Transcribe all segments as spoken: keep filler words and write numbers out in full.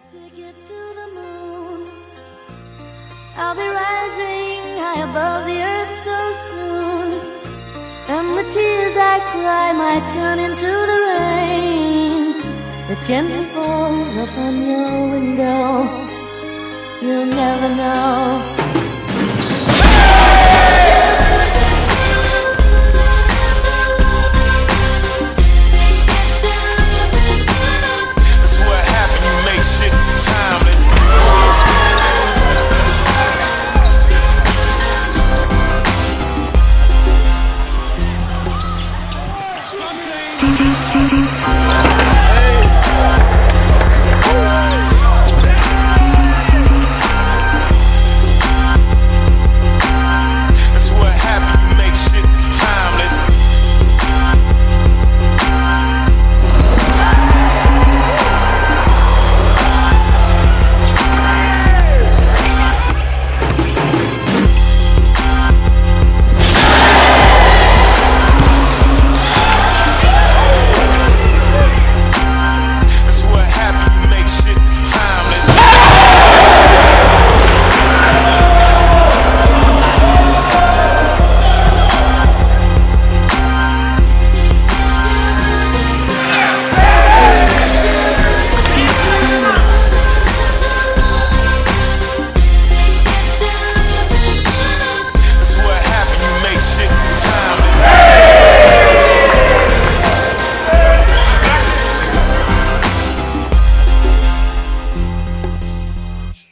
Ticket to the moon. I'll be rising high above the earth so soon, and the tears I cry might turn into the rain that gently falls upon your window. You'll never know.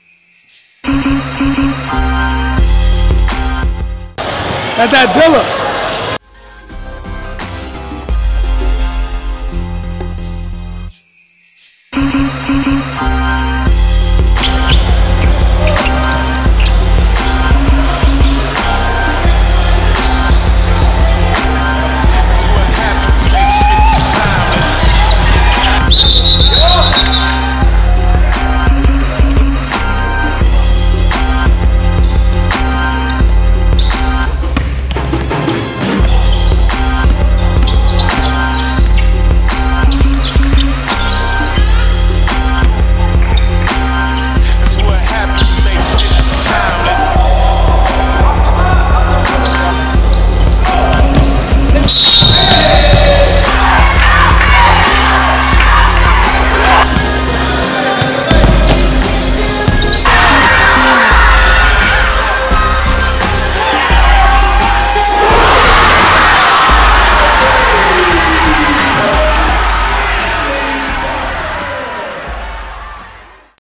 That's that Dilla.